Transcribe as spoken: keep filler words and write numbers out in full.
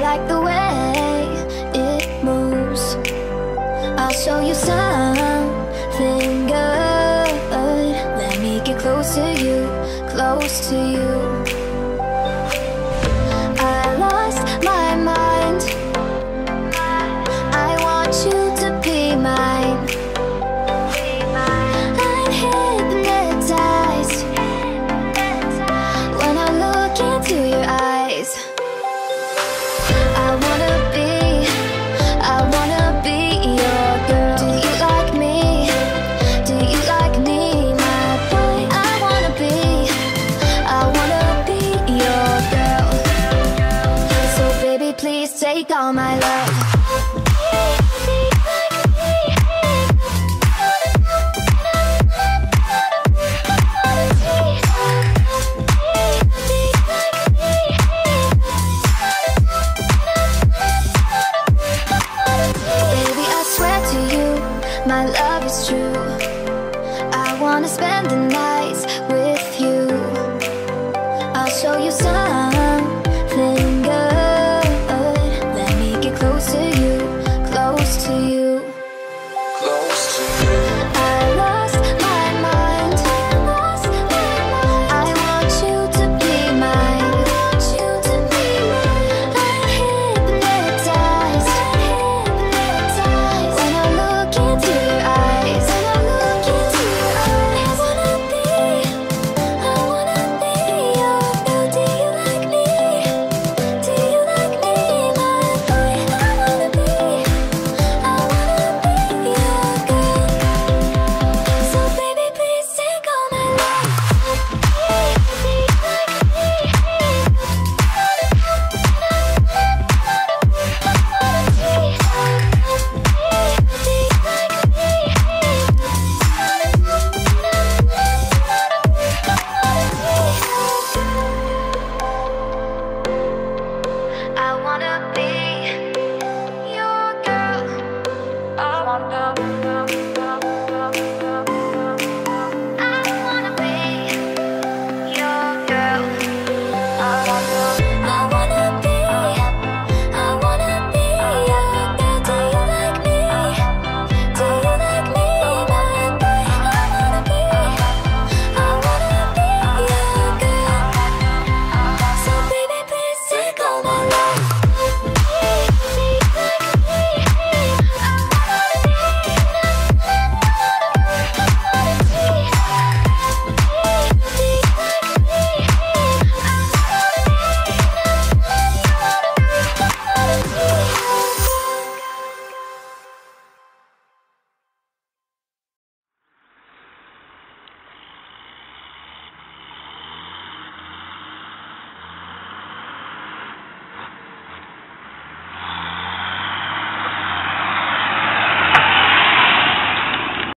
like the way it moves. I'll show you something good. Let me get close to you, close to you. I lost my mind. I want you to be mine. I'm hypnotized when I look into your eyes. I wanna be, I wanna be your girl. Do you like me? Do you like me, my boy? I wanna be, I wanna be your girl. So baby, please take all my love. My love is true. I wanna spend the night